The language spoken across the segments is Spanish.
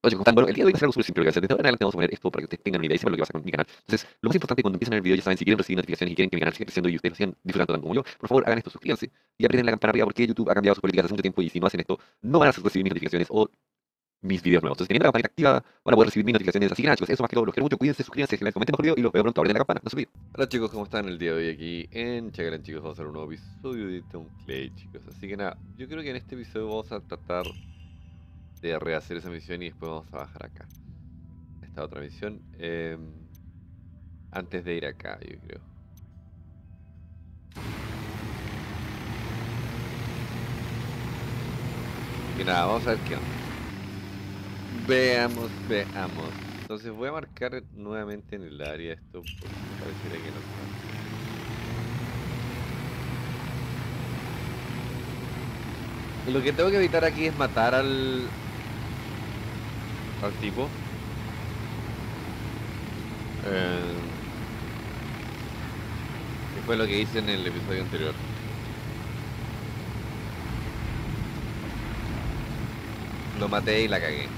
Oye, ¿cómo están? Bueno, el día de hoy va a ser algo súper simple. Lo que va a hacer desde ahora en adelante vamos a poner esto para que ustedes tengan una idea y sepan lo que pasa con mi canal. Entonces, lo más importante cuando empiezan a ver el video, ya saben, si quieren recibir notificaciones y quieren que mi canal siga creciendo y ustedes lo sigan disfrutando tanto como yo, por favor hagan esto, suscríbanse y aprieten la campana arriba porque YouTube ha cambiado sus políticas hace mucho tiempo y si no hacen esto, no van a recibir mis notificaciones o mis videos nuevos. Entonces, teniendo la campanita activa, van a poder recibir mis notificaciones. Así que nada, chicos, eso más que todo. Los quiero mucho, cuídense, suscríbanse, comenten mejor video y los veo pronto. Abren la campana, no se olviden. Hola chicos, ¿cómo están el día de hoy aquí en Chagalan, chicos? Vamos a hacer un nuevo episodio de Town Clay, chicos. Así que nada, yo creo que en este episodio vamos a tratar de rehacer esa misión y después vamos a bajar acá. Esta otra misión. Antes de ir acá, yo creo. Y nada, vamos a ver qué onda. Veamos. Entonces voy a marcar nuevamente en el área esto porque pareciera que no está. Lo que tengo que evitar aquí es matar al tipo. Que fue lo que hice en el episodio anterior. Lo maté y la cagué.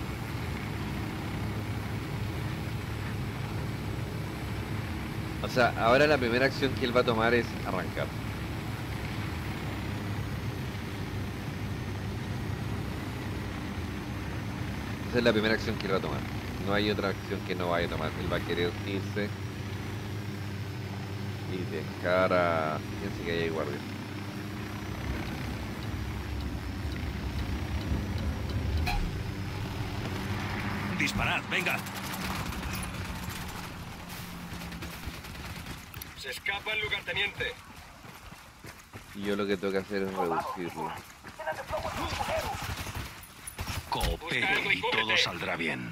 O sea, ahora la primera acción que él va a tomar es arrancar. Esa es la primera acción que él va a tomar. No hay otra acción que no vaya a tomar. Él va a querer irse y dejar a... Fíjense que ahí hay guardias. Disparad, venga. Se escapa el lugarteniente. Y yo lo que tengo que hacer es reducirlo. Coopere y todo saldrá bien.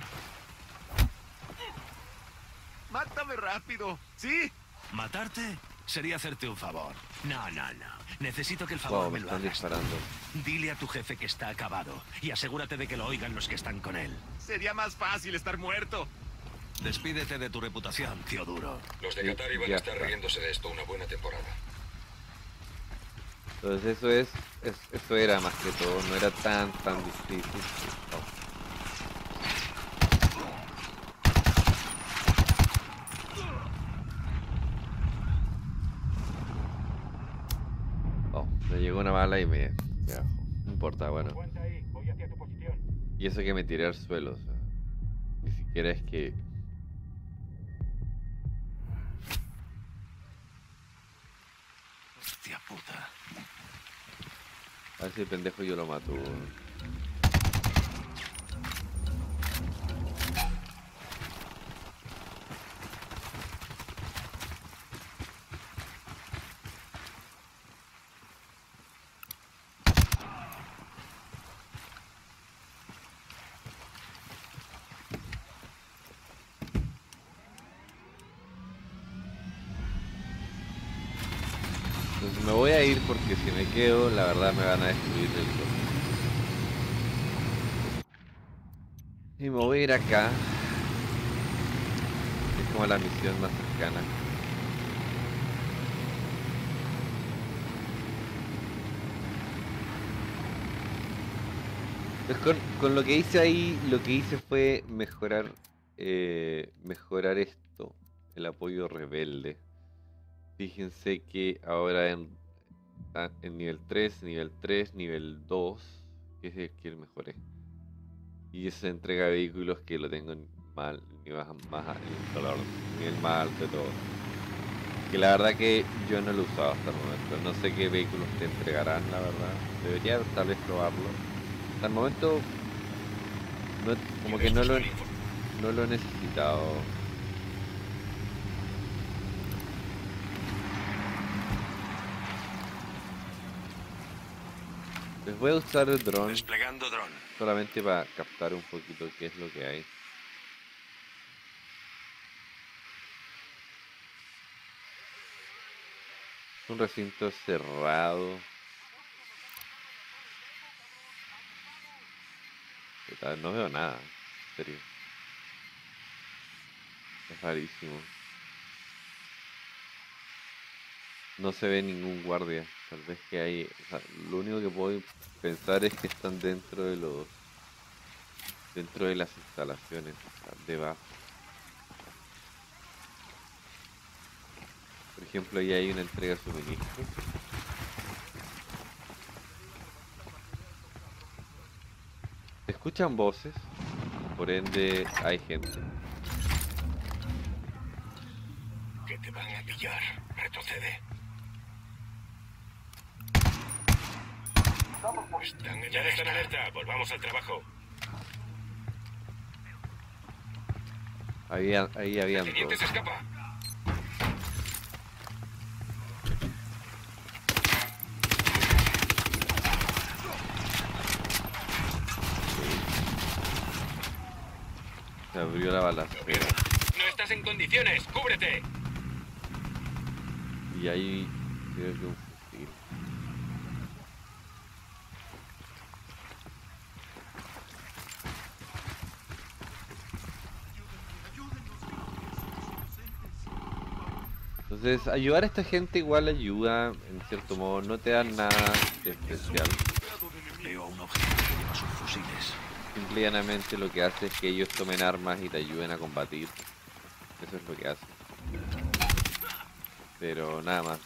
¡Mátame rápido! ¿Sí? ¿Matarte? Sería hacerte un favor. No. Necesito que el favor Wow, me me lo están hagas. disparando. Dile a tu jefe que está acabado y asegúrate de que lo oigan los que están con él. Sería más fácil estar muerto. Despídete de tu reputación, Teodoro. Los de Sí, Qatar iban ya a estar está. riéndose de esto una buena temporada. Entonces eso era más que todo, no era tan difícil. Oh, me llegó una bala y me bajó. No importa, bueno. Aguanta ahí, voy hacia tu posición. Y eso que me tiré al suelo, o sea, ni siquiera es que... Hostia puta. A ver si el pendejo yo lo mato. Weón. Entonces me voy a ir porque si me quedo, la verdad me van a destruir el todo. Y me voy a ir acá. Es como la misión más cercana. Pues con lo que hice ahí, lo que hice fue mejorar esto, el apoyo rebelde. Fíjense que ahora en nivel 2, que es el que mejoré. Y se entrega a vehículos que lo tengo en nivel más alto de todo. Que la verdad que yo no lo he usado hasta el momento. No sé qué vehículos te entregarán, la verdad. Debería tal vez probarlo. Hasta el momento, como que no lo he necesitado. Les voy a usar el dron Desplegando dron. solamente para captar un poquito qué es lo que hay. Es un recinto cerrado. Puta, no veo nada, en serio. Es rarísimo. No se ve ningún guardia. Tal vez que hay... O sea, lo único que puedo pensar es que están dentro de dentro de las instalaciones, o sea, debajo. Por ejemplo, ahí hay una entrega de suministros. Se escuchan voces, por ende hay gente. Que te van a pillar. Retrocede. Ya están en alerta. Volvamos al trabajo. Ahí habían El teniente dos. se escapa. Se abrió la balacera. No estás en condiciones. ¡Cúbrete! Y ahí creo que un fusil. Entonces, ayudar a esta gente igual ayuda, en cierto modo, no te dan nada de especial. Veo a un objetivo que lleva sus fusiles. Simple y llanamente lo que hace es que ellos tomen armas y te ayuden a combatir. Eso es lo que hace. Pero nada más.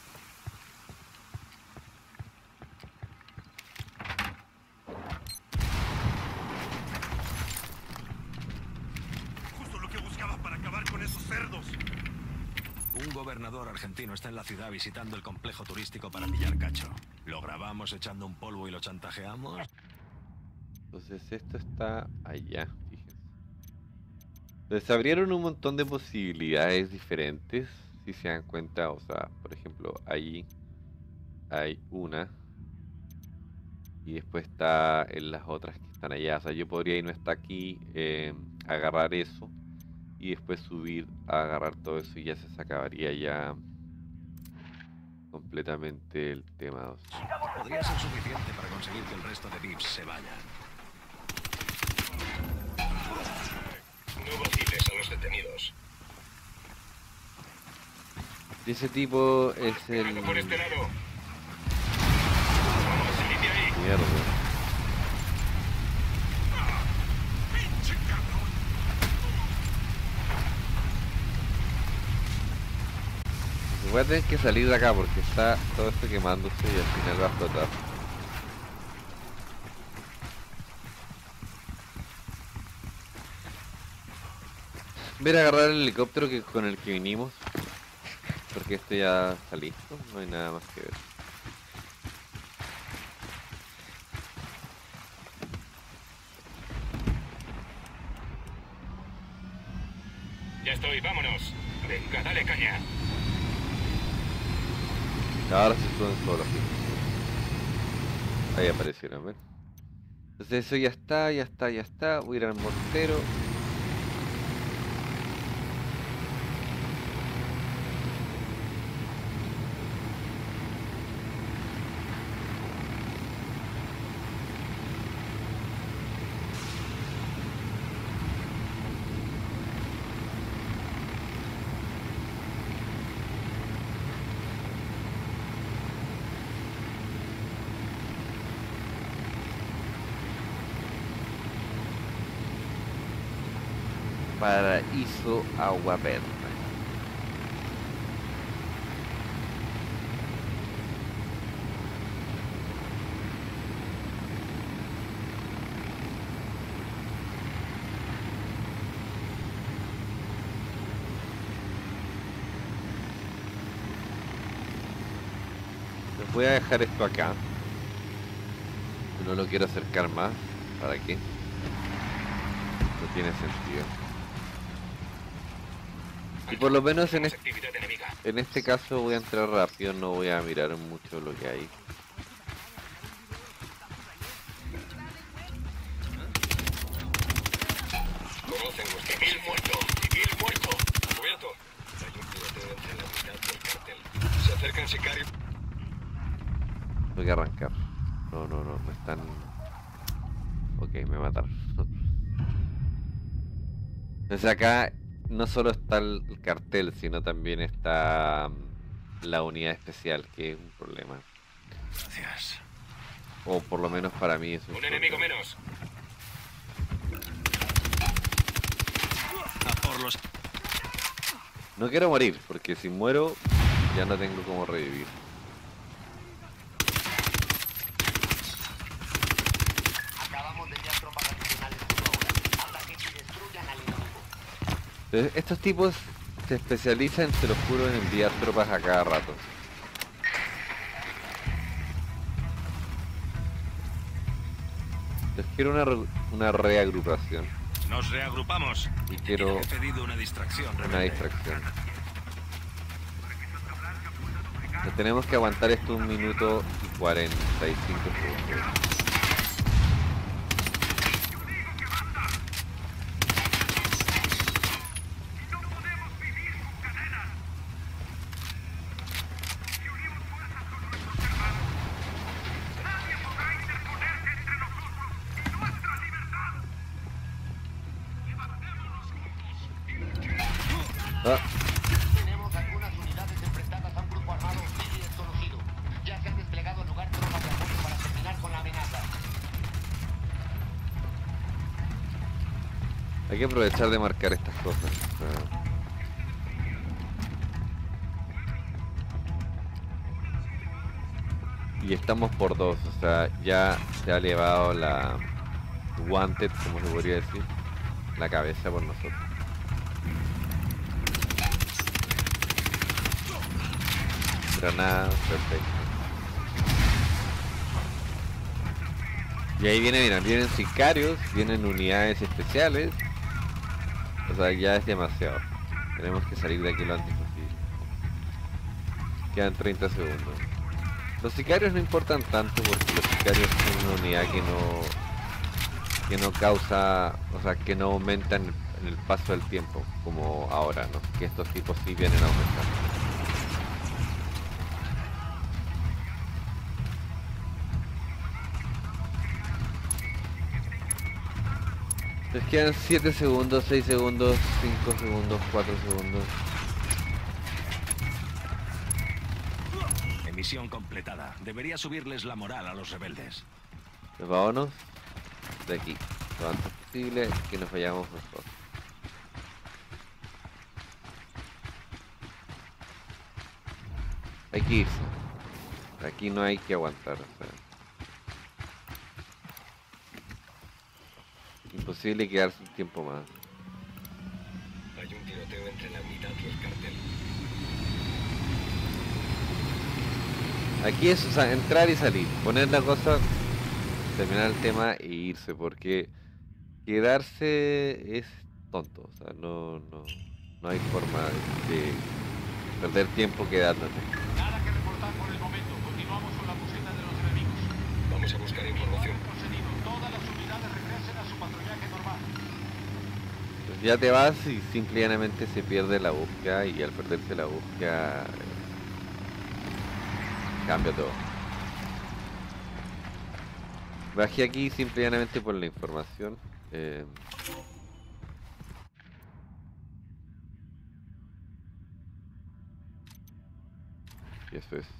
Justo lo que buscaba para acabar con esos cerdos. Un gobernador argentino está en la ciudad visitando el complejo turístico para pillar cacho. ¿Lo grabamos echando un polvo y lo chantajeamos? Entonces esto está allá, fíjense. Entonces se abrieron un montón de posibilidades diferentes, si se dan cuenta, o sea, por ejemplo, ahí hay una. Y después está en las otras que están allá. O sea, yo podría irme hasta aquí, agarrar eso. Y después subir a agarrar todo eso y ya se acabaría ya completamente el tema. O sea, Podría ser suficiente para conseguir que el resto de VIPs se vayan. No vaciles a los detenidos. y ese tipo es el... Por este lado. Vamos, salir de ahí. Mierda. Voy a tener que salir de acá porque está todo esto quemándose y al final va a explotar. Voy a ir a agarrar el helicóptero con el que vinimos. Porque esto ya está listo, no hay nada más que ver. Ya estoy, vámonos. Venga, dale caña. Ahora se suben solos. Ahí aparecieron, ¿ven? Entonces eso ya está, ya está, ya está. Voy a ir al mortero. Paraíso Agua Verde. Les voy a dejar esto acá. No lo quiero acercar más. ¿Para qué? No tiene sentido. Y por lo menos en Actividad enemiga. este caso voy a entrar rápido, no voy a mirar mucho lo que hay. Conocen nuestro civil muerto. Civil muerto. Cubierto. Hay un tiroteo entre la unidad del cártel. Se acercan sicarios. Tengo que arrancar. No están... Ok, me mataron. Entonces acá no solo está el cartel, sino también está la unidad especial, que es un problema. Gracias. O por lo menos para mí es un Un enemigo problema. menos. por los... No quiero morir, porque si muero ya no tengo cómo revivir. Acabamos de enviar tropas adicionales justo ahora. Anda, gente, y destruyan al enemigo. Entonces, estos tipos se especializan, te lo juro, en enviar tropas a cada rato. Les quiero una reagrupación Nos reagrupamos. y quiero He pedido una distracción, una rebelde. distracción. Entonces, tenemos que aguantar esto 1 minuto y 45 segundos. Ah, Tenemos algunas unidades enfrentadas a un grupo armado hostil y desconocido. Ya se han desplegado al lugar tropas de apoyo para terminar con la amenaza. hay que aprovechar de marcar estas cosas. O sea, y estamos por 2, o sea, ya se ha elevado la wanted, como se podría decir, la cabeza por nosotros. Granada, perfecto. Y ahí vienen sicarios, vienen unidades especiales. O sea, ya es demasiado. Tenemos que salir de aquí lo antes posible. Quedan 30 segundos. Los sicarios no importan tanto porque los sicarios son una unidad que no causa, o sea, que no aumentan en el paso del tiempo, como ahora, ¿no? Que estos tipos sí vienen a aumentar. Les quedan 7 segundos, 6 segundos, 5 segundos, 4 segundos. Misión completada. Debería subirles la moral a los rebeldes. Pues vámonos de aquí, lo antes posible, que nos vayamos nosotros. Hay que irse. Aquí no hay que aguantar, o sea. Imposible quedarse un tiempo más. Hay un tiroteo entre la unidad y el cartel. Aquí es, o sea, entrar y salir, poner la cosa, terminar el tema e irse, porque quedarse es tonto, o sea, no hay forma de perder tiempo quedándote. Nada que reportar por el momento. Continuamos con la búsqueda de los enemigos. Vamos a buscar información. Procedido. Todas las unidades regresen a su patrullaje normal. Pues ya te vas y simplemente se pierde la búsqueda y al perderse la búsqueda cambia todo. Bajé aquí simplemente por la información. Y eso es.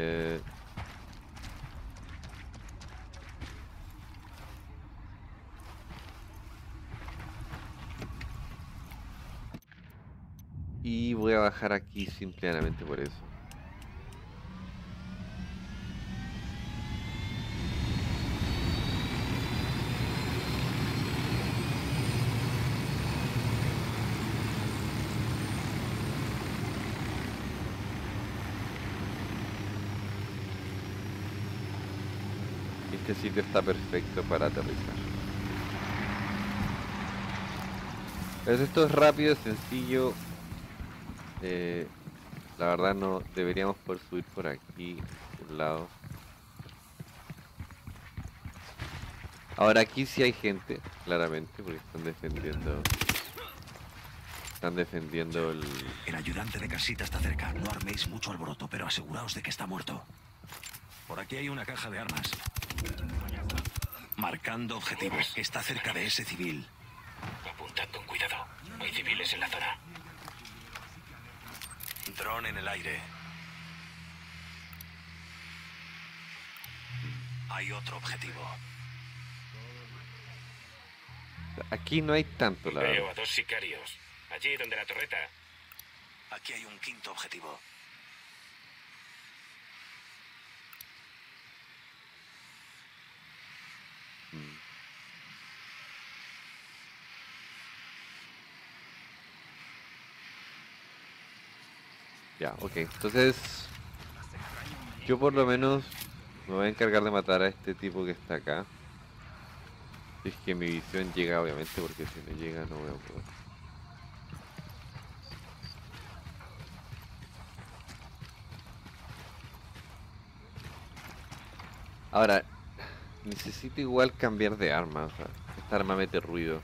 Y voy a bajar aquí simplemente por eso. Este sitio está perfecto para aterrizar. Pues esto es rápido, sencillo. La verdad no deberíamos poder subir por aquí, por un lado. Ahora aquí sí hay gente, claramente, porque están defendiendo. Están defendiendo el. El ayudante de casita está cerca. No arméis mucho alboroto, pero aseguraos de que está muerto. Por aquí hay una caja de armas. Marcando objetivos. Está cerca de ese civil. Apuntad con cuidado. Hay civiles en la zona. Dron en el aire. Hay otro objetivo. Aquí no hay tanto, la Veo verdad. a 2 sicarios. Allí donde la torreta. Aquí hay un quinto objetivo. Ya, ok. Entonces, yo por lo menos me voy a encargar de matar a este tipo que está acá. Si es que mi visión llega, obviamente, porque si no llega no voy a poder. Ahora, necesito igual cambiar de arma. O sea, esta arma mete ruido.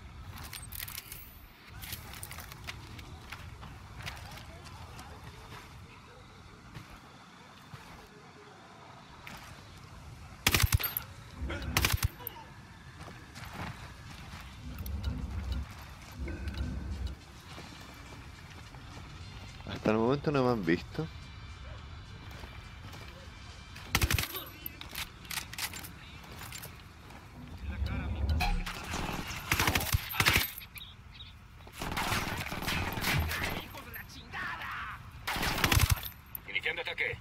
Hasta el momento no me han visto. Iniciando ataque.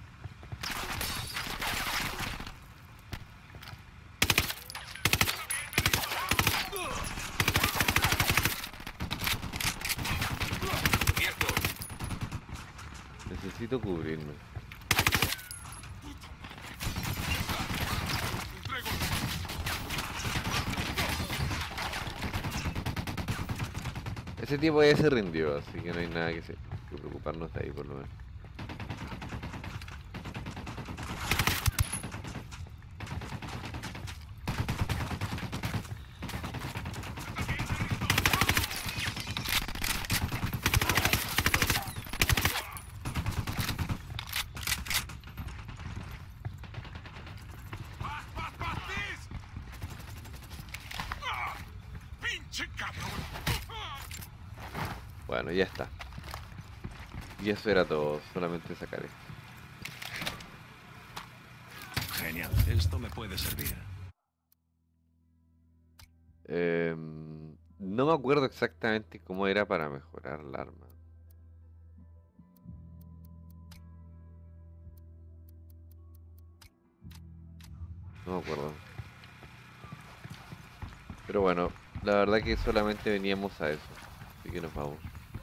Cubierto. Necesito cubrirme. Ese tipo ya se rindió, así que no hay nada que preocuparnos de ahí por lo menos. ¡Pinche cabrón! Bueno, ya está. Y eso era todo, solamente sacar esto. Genial. Esto me puede servir. No me acuerdo exactamente cómo era para mejorar el arma. No me acuerdo. Pero bueno, la verdad que solamente veníamos a eso. Así que nos vamos.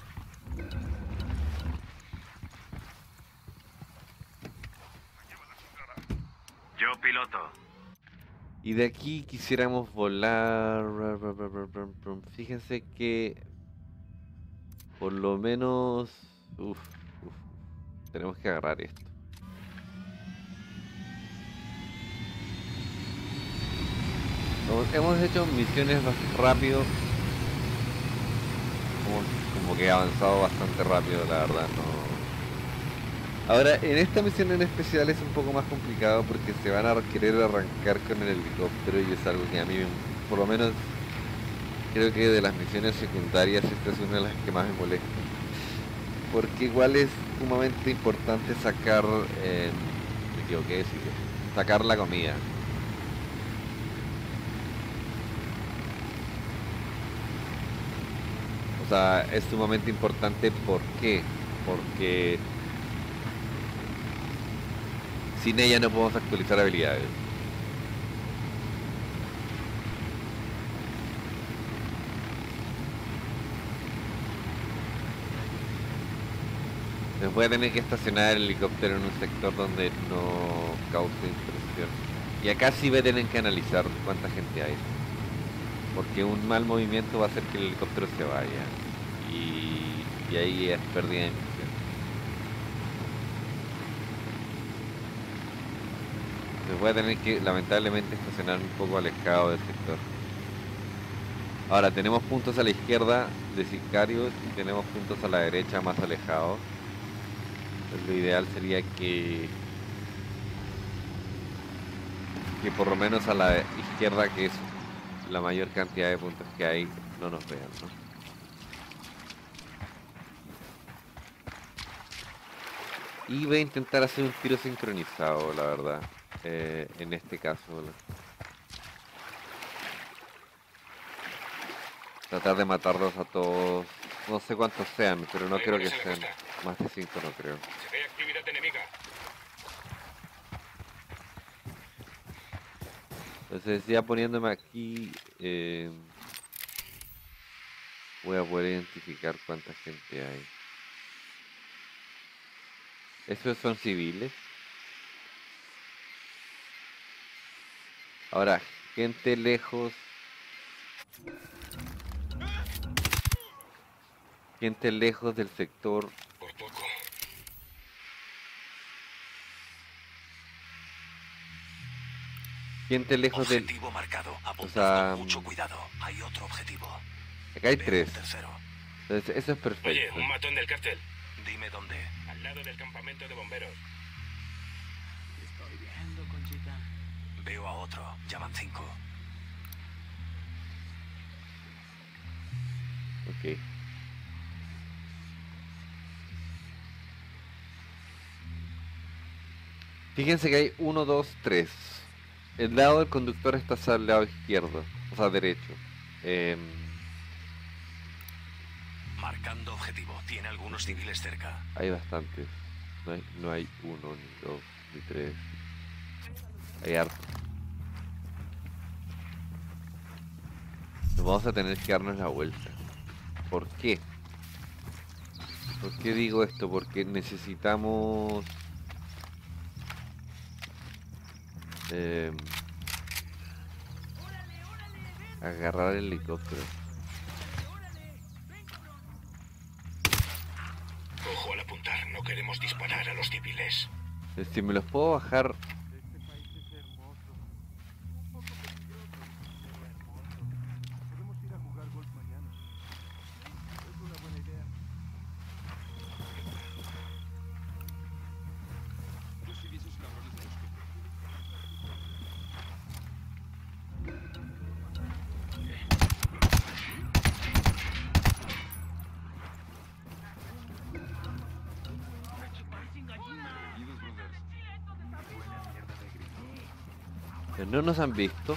Yo piloto. Y de aquí quisiéramos volar. Fíjense que por lo menos. Uf, tenemos que agarrar esto. Hemos hecho misiones rápido. Como que he avanzado bastante rápido, la verdad, no. Ahora, en esta misión en especial es un poco más complicado porque se van a querer arrancar con el helicóptero y es algo que a mí, por lo menos, creo que de las misiones secundarias esta es una de las que más me molesta. Porque igual es sumamente importante sacar, me equivoqué, sí, sacar la comida. O sea, es sumamente importante, ¿por qué? Porque sin ella no podemos actualizar habilidades. Les voy a tener que estacionar el helicóptero en un sector donde no cause impresión. Y acá sí voy a tener que analizar cuánta gente hay. Porque un mal movimiento va a hacer que el helicóptero se vaya. Y ahí es pérdida de impresión. Les voy a tener que, lamentablemente, estacionar un poco alejado del sector. Ahora, tenemos puntos a la izquierda de sicarios y tenemos puntos a la derecha más alejados. Entonces, lo ideal sería que por lo menos a la izquierda, que es la mayor cantidad de puntos que hay, no nos vean, ¿no? Y voy a intentar hacer un tiro sincronizado, la verdad, en este caso. Tratar de matarlos a todos No sé cuántos sean, pero no Hay creo que hombres en la sean costa. más de 5, no creo. Se ve actividad enemiga. Entonces ya poniéndome aquí, voy a poder identificar cuánta gente hay. ¿Esos son civiles? Ahora, gente lejos. Gente lejos del sector. Por poco. Gente lejos del... Objetivo marcado. Apuntad sea, con mucho cuidado. Hay otro objetivo. Acá hay Veo 3. un tercero. Entonces eso es Oye, perfecto. un matón del cártel. Dime dónde. Al lado del campamento de bomberos. Estoy viendo, Conchita. Veo a otro. Llaman 5. Ok. Fíjense que hay 1, 2, 3. El lado del conductor está hacia el lado izquierdo, o sea, derecho. Marcando objetivo. Tiene algunos civiles cerca. Hay bastantes. No hay 1, ni 2, ni 3. Hay harto. Nos vamos a tener que darnos la vuelta. ¿Por qué? ¿Por qué digo esto? Porque necesitamos... agarrar el helicóptero. Ojo al apuntar. No queremos disparar a los civiles. Si me los puedo bajar... Este país es hermoso. Un poco peligroso, pero hermoso. Podemos ir a jugar golf mañana. Es una buena idea. No nos han visto.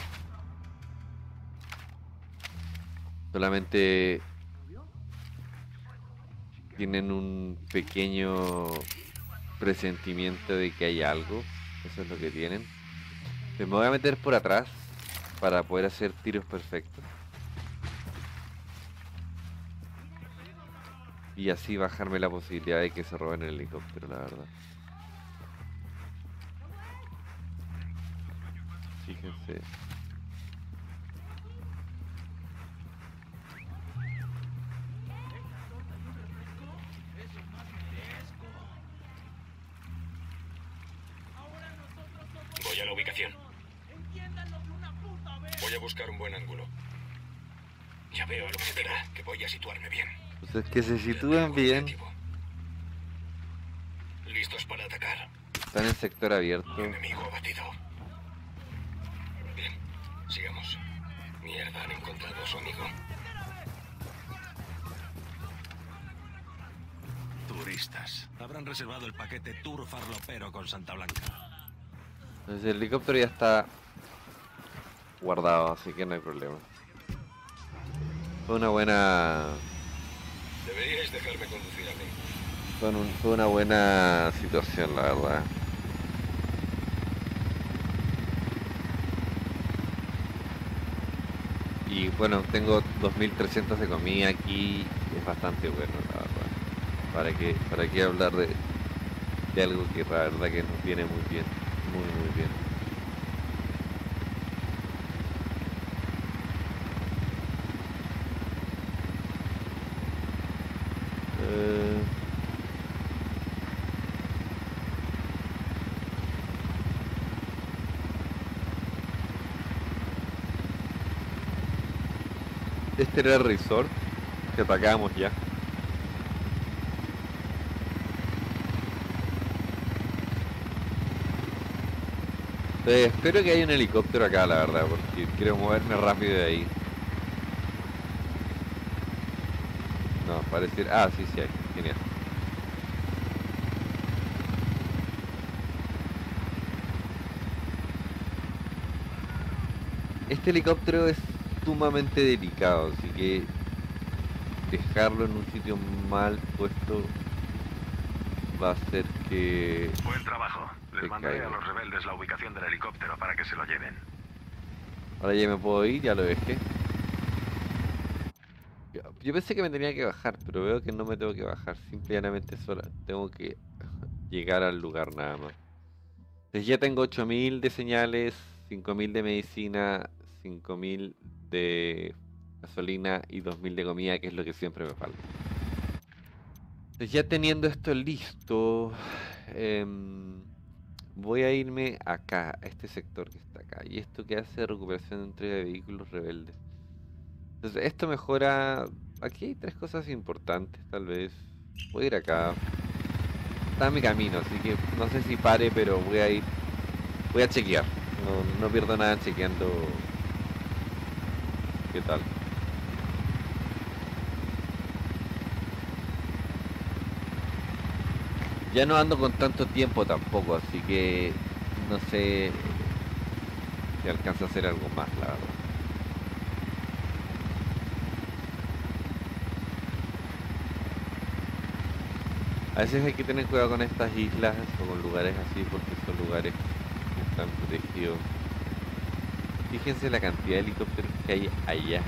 Solamente tienen un pequeño presentimiento de que hay algo. Eso es lo que tienen. Me voy a meter por atrás para poder hacer tiros perfectos. Y así bajarme la posibilidad de que se roben el helicóptero, la verdad. Fíjense. Voy a la ubicación. Voy a buscar un buen ángulo. Ya veo el objetivo, que voy a situarme bien. Entonces que se sitúen bien. Objetivo. Listos para atacar. Están en sector abierto. Enemigo abatido. Bien, sigamos. Mierda, han encontrado a su amigo. Turistas. Habrán reservado el paquete Tour Farlopero con Santa Blanca. Entonces el helicóptero ya está guardado, así que no hay problema. Fue una buena... Deberíais dejarme conducir a mí. Fue una buena situación, la verdad. Y bueno, tengo 2300 de comida aquí, es bastante bueno, la verdad. ¿Para qué hablar de algo que la verdad que nos viene muy bien, muy bien? Este era el resort que atacamos ya. Espero que haya un helicóptero acá, la verdad, porque quiero moverme rápido de ahí. No, parece... Ah, sí hay. Genial. Este helicóptero es sumamente delicado, así que dejarlo en un sitio mal puesto va a hacer que... Buen trabajo. Les Se mandaré caiga. a los rebeldes la ubicación del helicóptero para que se lo lleven. Ahora ya me puedo ir, ya lo dejé. Yo pensé que me tenía que bajar, pero veo que no me tengo que bajar. Simplemente solo tengo que llegar al lugar nada más. Entonces ya tengo 8000 de señales, 5000 de medicina, 5000 de gasolina y 2000 de comida, que es lo que siempre me falta. Entonces ya teniendo esto listo, voy a irme acá, a este sector que está acá. Y esto que hace recuperación de entrega de vehículos rebeldes. Entonces esto mejora... Aquí hay 3 cosas importantes, tal vez. Voy a ir acá. Está en mi camino, así que no sé si pare, pero voy a ir. Voy a chequear. No pierdo nada chequeando. ¿Qué tal? Ya no ando con tanto tiempo tampoco, así que no sé si alcanza a hacer algo más, la verdad. A veces hay que tener cuidado con estas islas o con lugares así porque son lugares que están protegidos. Fíjense la cantidad de helicópteros que hay allá.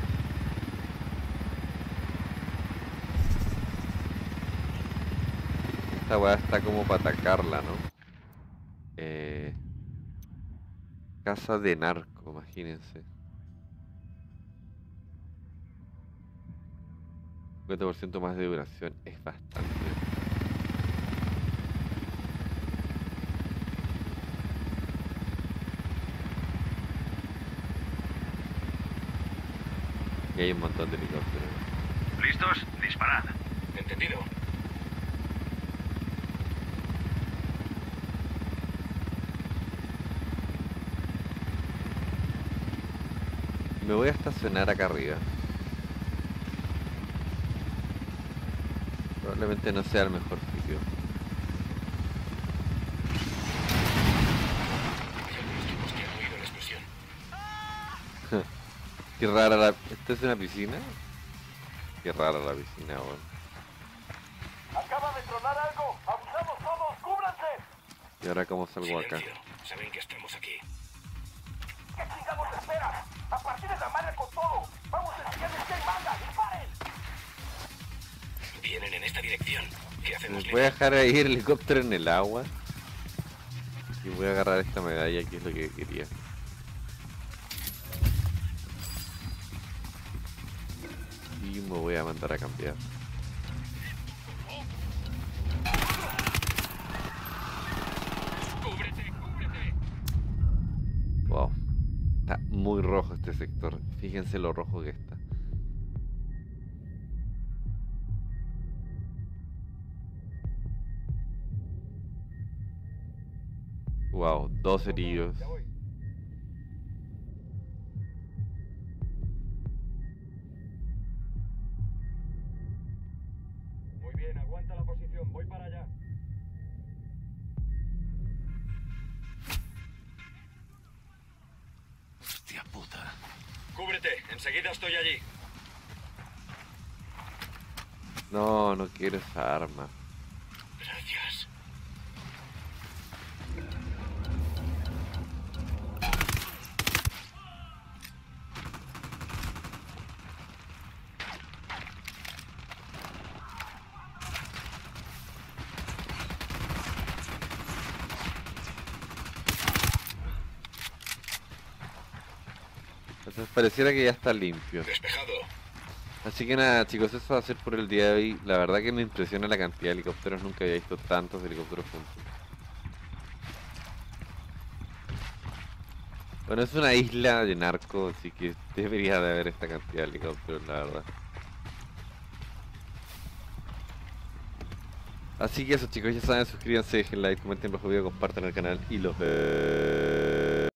Esta weá está como para atacarla, ¿no? Casa de narco, imagínense. 50% más de duración, es bastante. Y hay un montón de helicópteros. ¿Listos? Disparad. Entendido. Me voy a estacionar acá arriba. Probablemente no sea el mejor sitio. Hay algunos tipos que han oído la explosión. Qué rara la... ¿Esto es una piscina? Qué rara la piscina, weón. Acaba de tronar algo. ¡Avisamos todos! ¡Cúbranse! ¿Y ahora cómo salgo acá? Silencio. Saben que estamos aquí. ¿Qué chingados esperas? ¡A partir de la madre con todo! ¡Vamos a enseñarles que hay banda! ¡Disparen! Vienen en esta dirección. ¿Qué hacemos? Voy a dejar ahí el helicóptero en el agua. Y voy a agarrar esta medalla, que es lo que quería. Y me voy a mandar a cambiar. ¡Cúbrete! ¡Cúbrete! Wow. Está muy rojo este sector. Fíjense lo rojo que está. Wow, 2 heridos. Muy bien, aguanta la posición. Voy para allá. Hostia puta. ¡Cúbrete! Enseguida estoy allí. No, no quiero esa arma. Gracias. Entonces pareciera que ya está limpio. Despejado. Así que nada, chicos, eso va a ser por el día de hoy. La verdad que me impresiona la cantidad de helicópteros. Nunca había visto tantos helicópteros juntos. Bueno, es una isla de narco, así que debería de haber esta cantidad de helicópteros, la verdad. Así que eso, chicos, ya saben, suscríbanse, dejen like, comenten los videos, compartan el canal y los vemos.